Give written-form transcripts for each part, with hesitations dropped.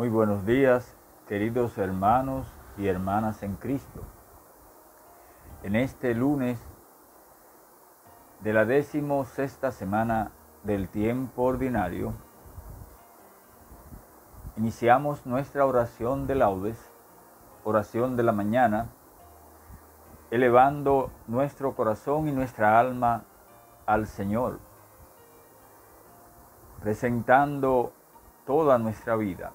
Muy buenos días, queridos hermanos y hermanas en Cristo. En este lunes de la 16ª semana del tiempo ordinario, iniciamos nuestra oración de laudes, oración de la mañana, elevando nuestro corazón y nuestra alma al Señor, presentando toda nuestra vida.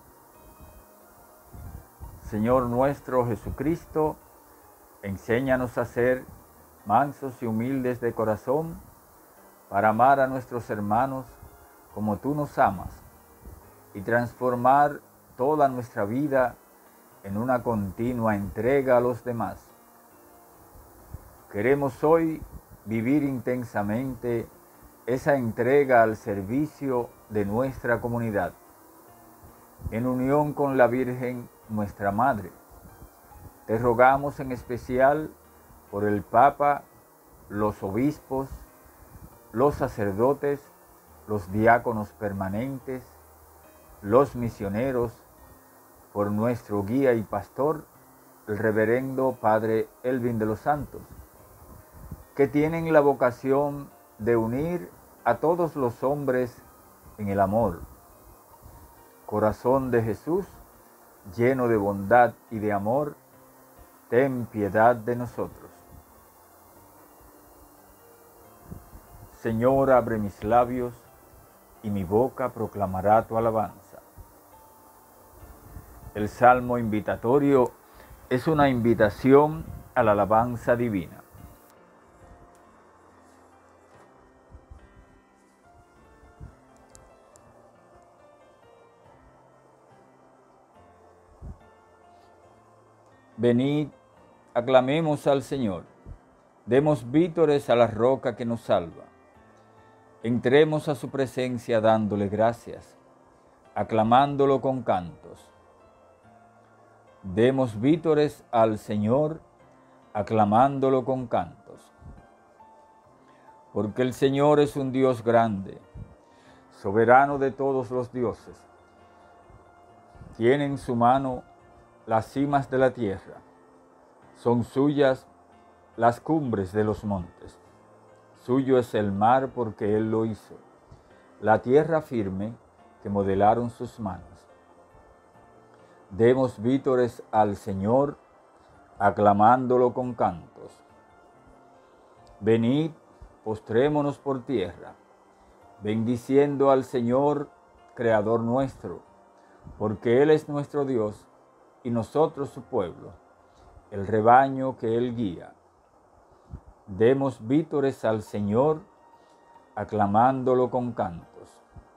Señor nuestro Jesucristo, enséñanos a ser mansos y humildes de corazón para amar a nuestros hermanos como tú nos amas y transformar toda nuestra vida en una continua entrega a los demás. Queremos hoy vivir intensamente esa entrega al servicio de nuestra comunidad, en unión con la Virgen, nuestra Madre. Te rogamos en especial por el Papa, los obispos, los sacerdotes, los diáconos permanentes, los misioneros, por nuestro guía y pastor, el reverendo Padre Elvin de los Santos, que tienen la vocación de unir a todos los hombres en el amor. Corazón de Jesús, lleno de bondad y de amor, ten piedad de nosotros. Señor, abre mis labios, y mi boca proclamará tu alabanza. El salmo invitatorio es una invitación a la alabanza divina. Venid, aclamemos al Señor, demos vítores a la roca que nos salva. Entremos a su presencia dándole gracias, aclamándolo con cantos. Demos vítores al Señor, aclamándolo con cantos. Porque el Señor es un Dios grande, soberano de todos los dioses. Tiene en su mano las cimas de la tierra, son suyas las cumbres de los montes. Suyo es el mar porque Él lo hizo, la tierra firme que modelaron sus manos. Demos vítores al Señor, aclamándolo con cantos. Venid, postrémonos por tierra, bendiciendo al Señor, Creador nuestro, porque Él es nuestro Dios y nosotros su pueblo, el rebaño que Él guía. Demos vítores al Señor, aclamándolo con cantos.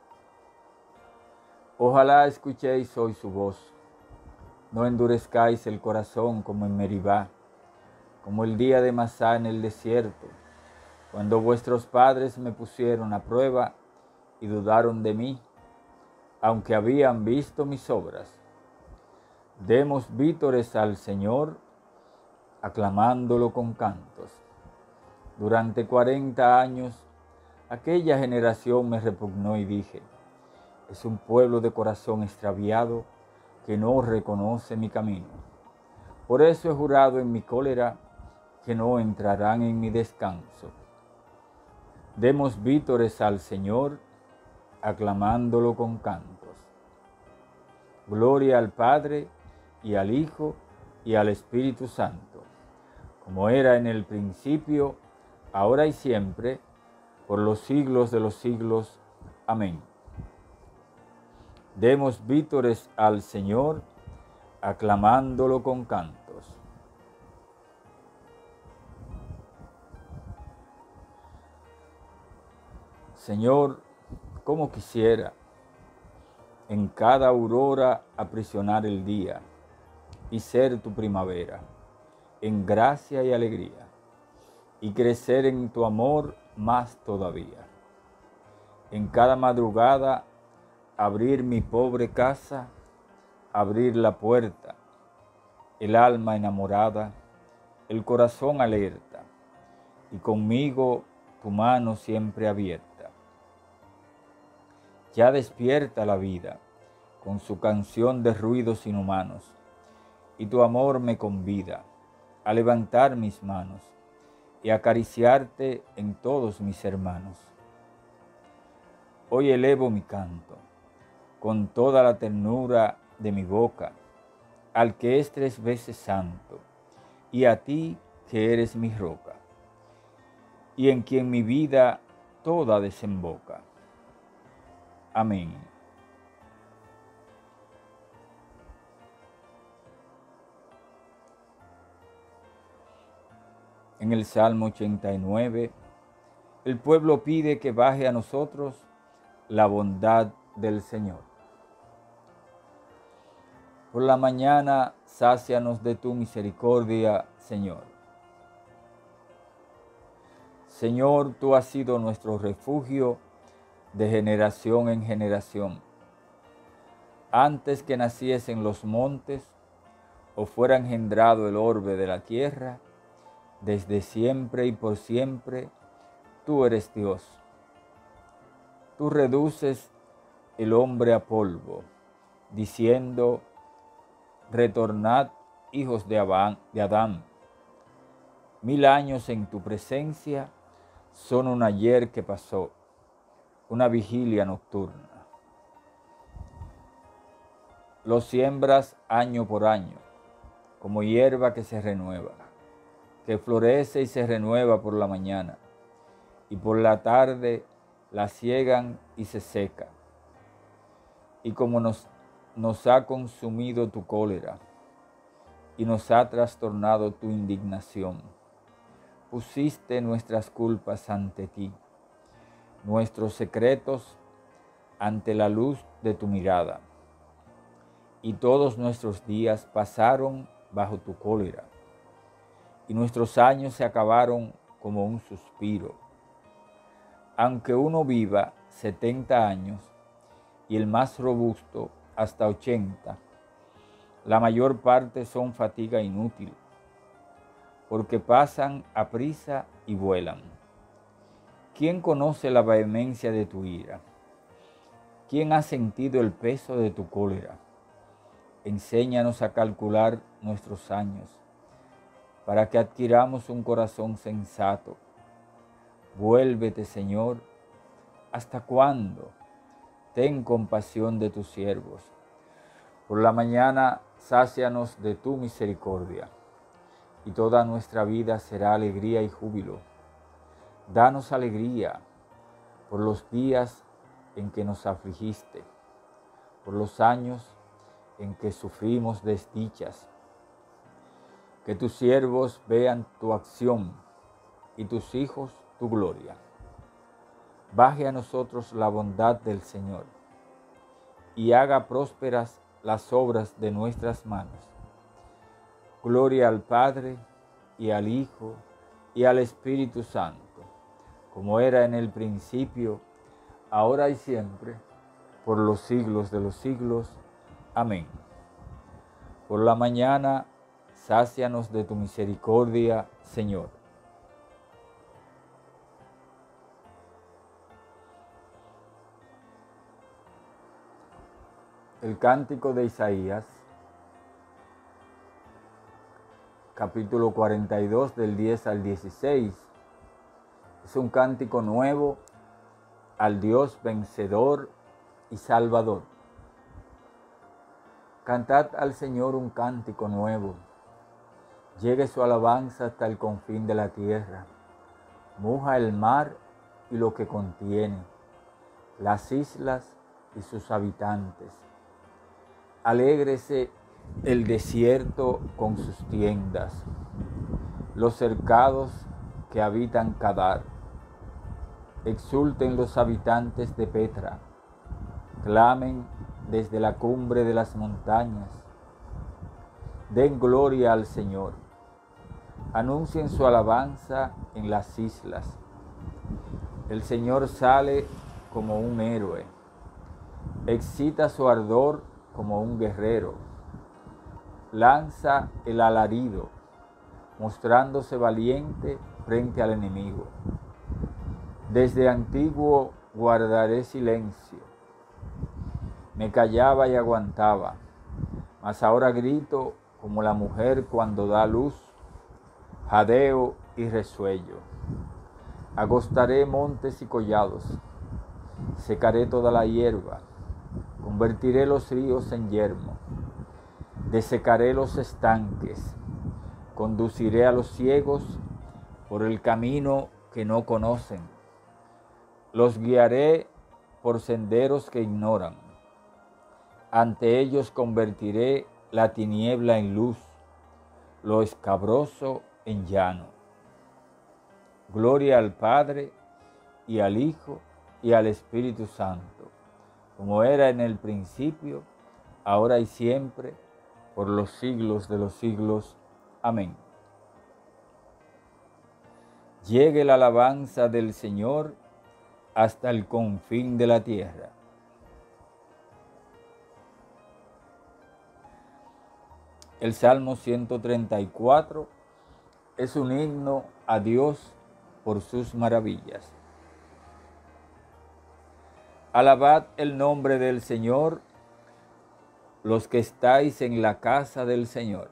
Ojalá escuchéis hoy su voz, no endurezcáis el corazón como en Meribá, como el día de Masá en el desierto, cuando vuestros padres me pusieron a prueba y dudaron de mí, aunque habían visto mis obras. Demos vítores al Señor, aclamándolo con cantos. Durante 40 años, aquella generación me repugnó y dije, es un pueblo de corazón extraviado que no reconoce mi camino. Por eso he jurado en mi cólera que no entrarán en mi descanso. Demos vítores al Señor, aclamándolo con cantos. Gloria al Padre, y al Hijo, y al Espíritu Santo, como era en el principio, ahora y siempre, por los siglos de los siglos. Amén. Demos vítores al Señor, aclamándolo con cantos. Señor, cómo quisiera en cada aurora aprisionar el día y ser tu primavera, en gracia y alegría, y crecer en tu amor más todavía. En cada madrugada abrir mi pobre casa, abrir la puerta, el alma enamorada, el corazón alerta, y conmigo tu mano siempre abierta. Ya despierta la vida, con su canción de ruidos inhumanos, y tu amor me convida a levantar mis manos y acariciarte en todos mis hermanos. Hoy elevo mi canto con toda la ternura de mi boca al que es 3 veces santo, y a ti que eres mi roca, y en quien mi vida toda desemboca. Amén. En el Salmo 89, el pueblo pide que baje a nosotros la bondad del Señor. Por la mañana, sácianos de tu misericordia, Señor. Señor, tú has sido nuestro refugio de generación en generación. Antes que naciesen los montes o fuera engendrado el orbe de la tierra, desde siempre y por siempre, tú eres Dios. Tú reduces el hombre a polvo, diciendo: retornad, hijos de Adán. 1000 años en tu presencia son un ayer que pasó, una vigilia nocturna. Lo siembras año por año, como hierba que se renueva, que florece y se renueva por la mañana, y por la tarde la siegan y se seca. Y como nos ha consumido tu cólera y nos ha trastornado tu indignación, pusiste nuestras culpas ante ti, nuestros secretos ante la luz de tu mirada, y todos nuestros días pasaron bajo tu cólera, y nuestros años se acabaron como un suspiro. Aunque uno viva 70 años, y el más robusto hasta 80, la mayor parte son fatiga inútil, porque pasan aprisa y vuelan. ¿Quién conoce la vehemencia de tu ira? ¿Quién ha sentido el peso de tu cólera? Enséñanos a calcular nuestros años, para que adquiramos un corazón sensato. Vuélvete, Señor, ¿hasta cuándo? Ten compasión de tus siervos. Por la mañana, sácianos de tu misericordia, y toda nuestra vida será alegría y júbilo. Danos alegría por los días en que nos afligiste, por los años en que sufrimos desdichas. Que tus siervos vean tu acción y tus hijos tu gloria. Baje a nosotros la bondad del Señor y haga prósperas las obras de nuestras manos. Gloria al Padre, y al Hijo, y al Espíritu Santo, como era en el principio, ahora y siempre, por los siglos de los siglos. Amén. Por la mañana, sácianos de tu misericordia, Señor. El Cántico de Isaías, capítulo 42, del 10 al 16. Es un cántico nuevo al Dios vencedor y salvador. Cantad al Señor un cántico nuevo. Llegue su alabanza hasta el confín de la tierra. Muja el mar y lo que contiene, las islas y sus habitantes. Alégrese el desierto con sus tiendas, los cercados que habitan Cadar. Exulten los habitantes de Petra, clamen desde la cumbre de las montañas. Den gloria al Señor, anuncien su alabanza en las islas. El Señor sale como un héroe, excita su ardor como un guerrero, lanza el alarido, mostrándose valiente frente al enemigo. Desde antiguo guardaré silencio, Me callaba y aguantaba, mas ahora grito como la mujer cuando da luz, jadeo y resuello. Agostaré montes y collados, secaré toda la hierba, convertiré los ríos en yermo, desecaré los estanques, conduciré a los ciegos por el camino que no conocen, los guiaré por senderos que ignoran. Ante ellos convertiré la tiniebla en luz, lo escabroso en llano. Gloria al Padre, y al Hijo, y al Espíritu Santo, como era en el principio, ahora y siempre, por los siglos de los siglos. Amén. Llegue la alabanza del Señor hasta el confín de la tierra. El Salmo 134 es un himno a Dios por sus maravillas. Alabad el nombre del Señor, los que estáis en la casa del Señor.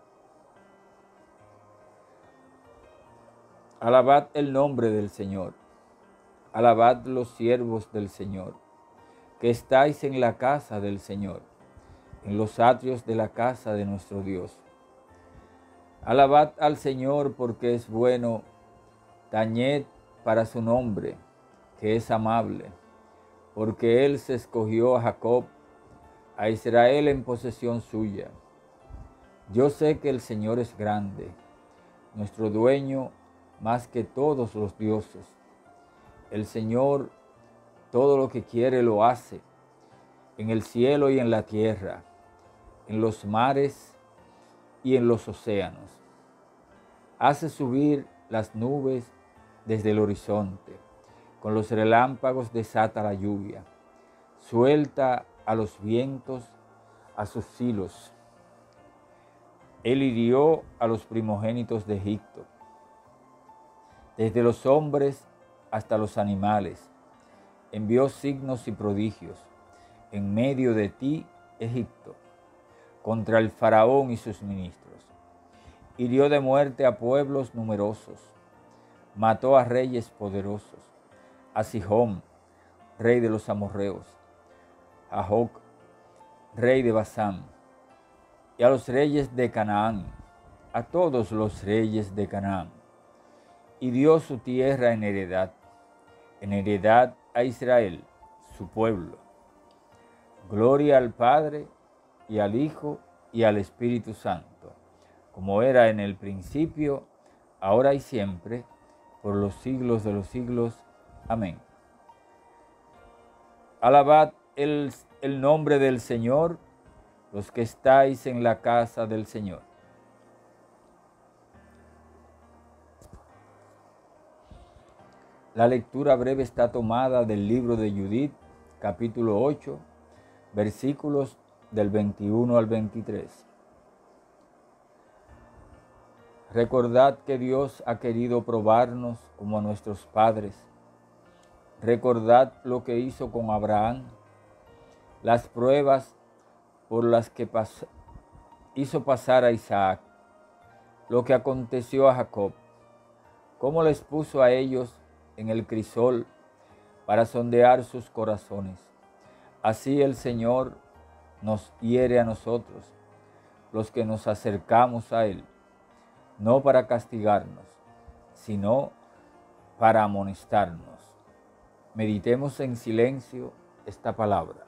Alabad el nombre del Señor. Alabad los siervos del Señor, que estáis en la casa del Señor, en los atrios de la casa de nuestro Dios. Alabad al Señor porque es bueno, tañed para su nombre, que es amable, porque Él se escogió a Jacob, a Israel en posesión suya. Yo sé que el Señor es grande, nuestro dueño más que todos los dioses. El Señor todo lo que quiere lo hace, en el cielo y en la tierra, en los mares y en los océanos. Hace subir las nubes desde el horizonte, con los relámpagos desata la lluvia, suelta a los vientos a sus hilos. Él hirió a los primogénitos de Egipto, desde los hombres hasta los animales. Envió signos y prodigios en medio de ti, Egipto, contra el faraón y sus ministros. Hirió de muerte a pueblos numerosos, mató a reyes poderosos, a Sihón, rey de los amorreos, a Og, rey de Basán, y a los reyes de Canaán, a todos los reyes de Canaán, y dio su tierra en heredad a Israel, su pueblo. Gloria al Padre, y al Hijo, y al Espíritu Santo, como era en el principio, ahora y siempre, por los siglos de los siglos. Amén. Alabad el nombre del Señor, los que estáis en la casa del Señor. La lectura breve está tomada del libro de Judith, capítulo 8, versículos del 21 al 23. Recordad que Dios ha querido probarnos como a nuestros padres. Recordad lo que hizo con Abraham, las pruebas por las que hizo pasar a Isaac, lo que aconteció a Jacob, cómo les puso a ellos en el crisol para sondear sus corazones. Así el Señor nos hiere a nosotros, los que nos acercamos a Él, no para castigarnos, sino para amonestarnos. Meditemos en silencio esta palabra.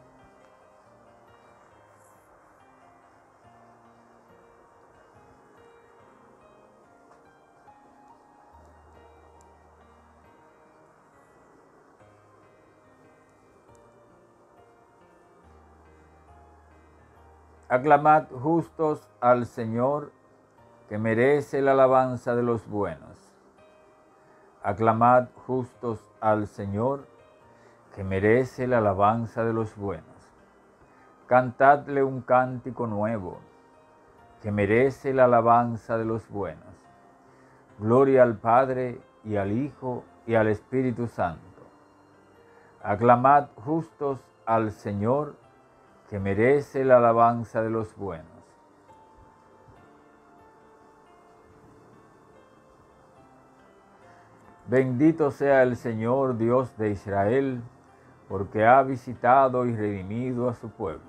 Aclamad justos al Señor, que merece la alabanza de los buenos. Aclamad justos al Señor, que merece la alabanza de los buenos. Cantadle un cántico nuevo, que merece la alabanza de los buenos. Gloria al Padre, y al Hijo, y al Espíritu Santo. Aclamad justos al Señor, que merece la alabanza de los buenos. Bendito sea el Señor Dios de Israel, porque ha visitado y redimido a su pueblo.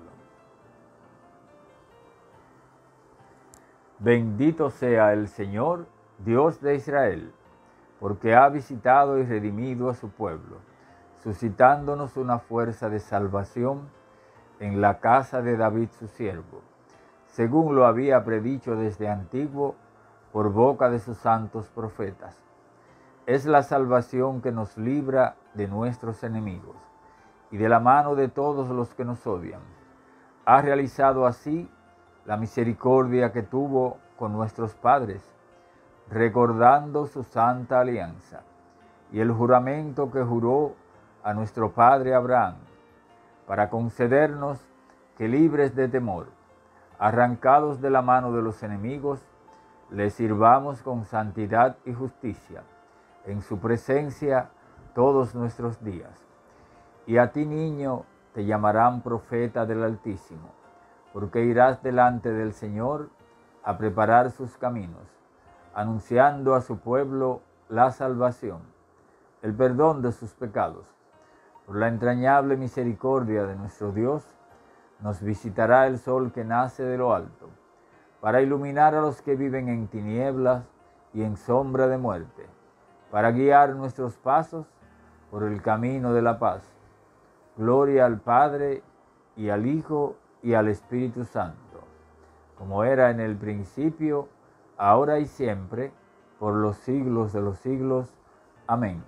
Bendito sea el Señor Dios de Israel, porque ha visitado y redimido a su pueblo, suscitándonos una fuerza de salvación en la casa de David su siervo, según lo había predicho desde antiguo por boca de sus santos profetas. Es la salvación que nos libra de nuestros enemigos y de la mano de todos los que nos odian. Ha realizado así la misericordia que tuvo con nuestros padres, recordando su santa alianza y el juramento que juró a nuestro padre Abraham, para concedernos que, libres de temor, arrancados de la mano de los enemigos, le sirvamos con santidad y justicia en su presencia todos nuestros días. Y a ti, niño, te llamarán profeta del Altísimo, porque irás delante del Señor a preparar sus caminos, anunciando a su pueblo la salvación, el perdón de sus pecados. Por la entrañable misericordia de nuestro Dios, nos visitará el sol que nace de lo alto, para iluminar a los que viven en tinieblas y en sombra de muerte, para guiar nuestros pasos por el camino de la paz. Gloria al Padre, y al Hijo, y al Espíritu Santo, como era en el principio, ahora y siempre, por los siglos de los siglos. Amén.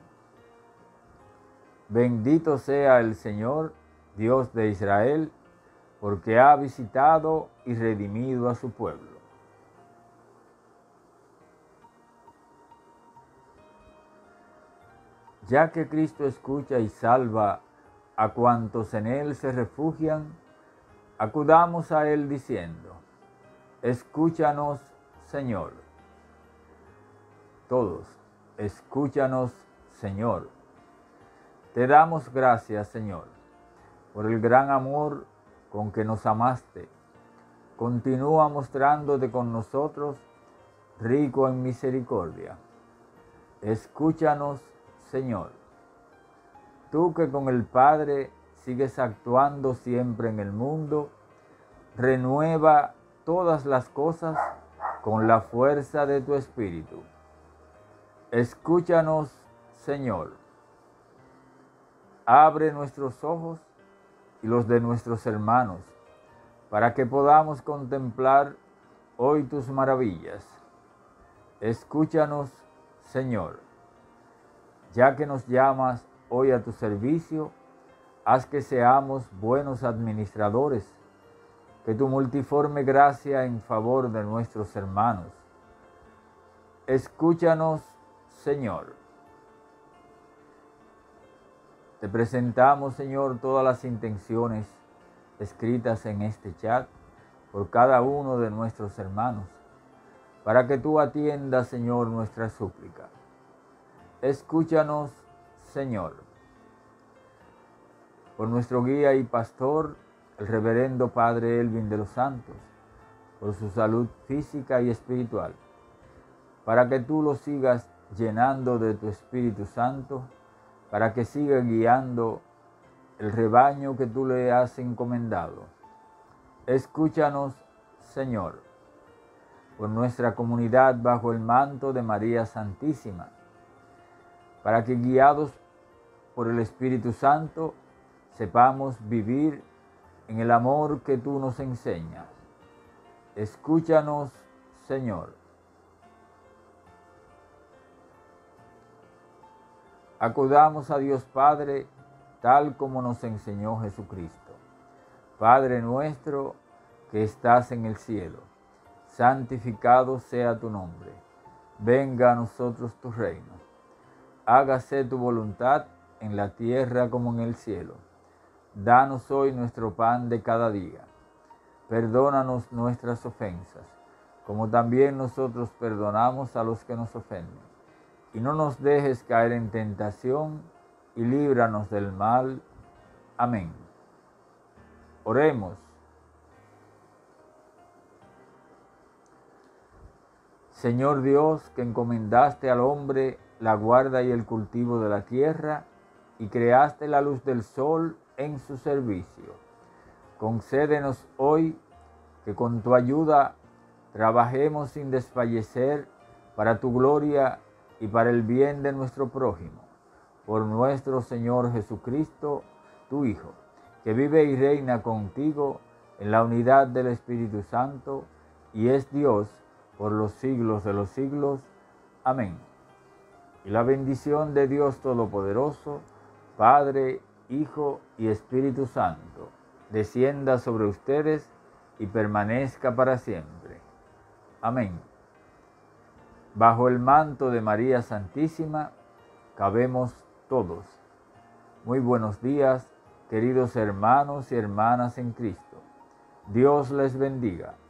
Bendito sea el Señor, Dios de Israel, porque ha visitado y redimido a su pueblo. Ya que Cristo escucha y salva a cuantos en Él se refugian, acudamos a Él diciendo: escúchanos, Señor. Todos, escúchanos, Señor. Te damos gracias, Señor, por el gran amor con que nos amaste. Continúa mostrándote con nosotros, rico en misericordia. Escúchanos, Señor. Tú que con el Padre sigues actuando siempre en el mundo, renueva todas las cosas con la fuerza de tu Espíritu. Escúchanos, Señor. Abre nuestros ojos y los de nuestros hermanos, para que podamos contemplar hoy tus maravillas. Escúchanos, Señor. Ya que nos llamas hoy a tu servicio, haz que seamos buenos administradores, que tu multiforme gracia en favor de nuestros hermanos. Escúchanos, Señor. Te presentamos, Señor, todas las intenciones escritas en este chat por cada uno de nuestros hermanos, para que tú atiendas, Señor, nuestra súplica. Escúchanos, Señor. Por nuestro guía y pastor, el reverendo Padre Elvin de los Santos, por su salud física y espiritual, para que tú lo sigas llenando de tu Espíritu Santo, para que siga guiando el rebaño que tú le has encomendado. Escúchanos, Señor. Por nuestra comunidad bajo el manto de María Santísima, para que, guiados por el Espíritu Santo, sepamos vivir en el amor que tú nos enseñas. Escúchanos, Señor. Acudamos a Dios Padre, tal como nos enseñó Jesucristo. Padre nuestro que estás en el cielo, santificado sea tu nombre. Venga a nosotros tu reino. Hágase tu voluntad en la tierra como en el cielo. Danos hoy nuestro pan de cada día. Perdónanos nuestras ofensas, como también nosotros perdonamos a los que nos ofenden. Y no nos dejes caer en tentación, y líbranos del mal. Amén. Oremos. Señor Dios, que encomendaste al hombre la guarda y el cultivo de la tierra, y creaste la luz del sol en su servicio, concédenos hoy que con tu ayuda trabajemos sin desfallecer para tu gloria y para el bien de nuestro prójimo. Por nuestro Señor Jesucristo, tu Hijo, que vive y reina contigo en la unidad del Espíritu Santo, y es Dios por los siglos de los siglos. Amén. Y la bendición de Dios Todopoderoso, Padre, Hijo y Espíritu Santo, descienda sobre ustedes y permanezca para siempre. Amén. Bajo el manto de María Santísima, cabemos todos. Muy buenos días, queridos hermanos y hermanas en Cristo. Dios les bendiga.